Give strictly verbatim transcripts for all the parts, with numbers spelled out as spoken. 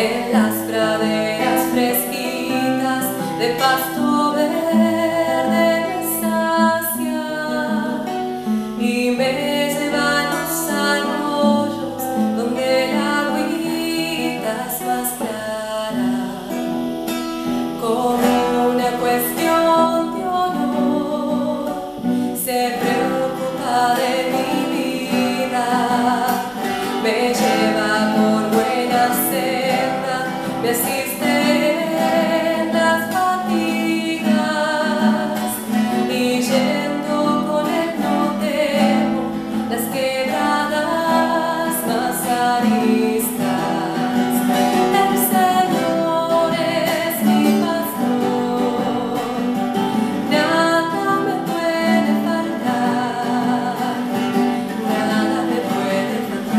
en las praderas fresquitas de pasto verde me sacia y me lleva a los arroyos donde la agüita es más clara, como una cuestión de honor se preocupa de mi vida, me lleva por buena senda, me asiste en las fatigas y yendo con él no temo las quebradas más aristas. El Señor es mi pastor, nada me puede faltar, nada me puede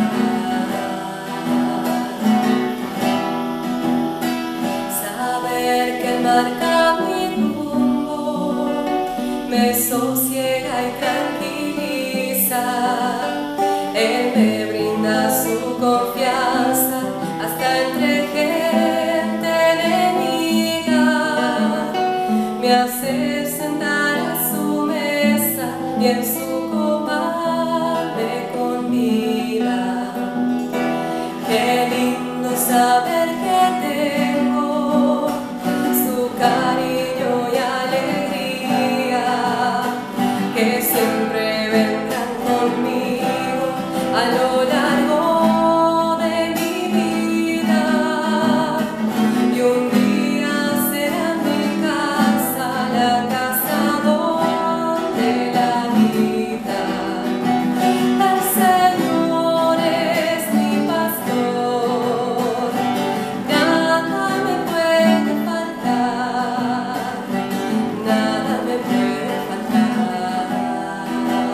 saber que Él marca mi rumbo, me sosiega y tranquiliza. Él me brinda su confianza hasta entre gente enemiga, me hace sentar a su mesa y en su copa me convida. Qué lindo saber que tengo su cariño y alegría, que siempre vendrán conmigo a lo largo de mi vida, y un día será mi casa, la casa donde la vida. El Señor es mi pastor, nada me puede faltar, nada me puede faltar.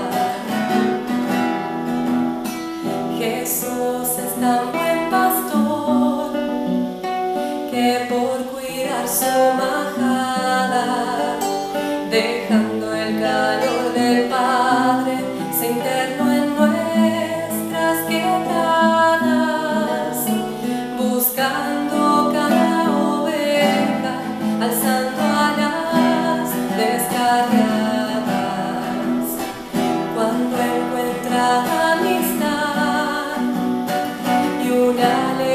Jesús es tan buen pastor que por cuidar su majada, dejando el calor del Padre, se internó en nuestras quebradas, buscando cada oveja, alzando alas descarriadas. Cuando encuentra amistad y una alegría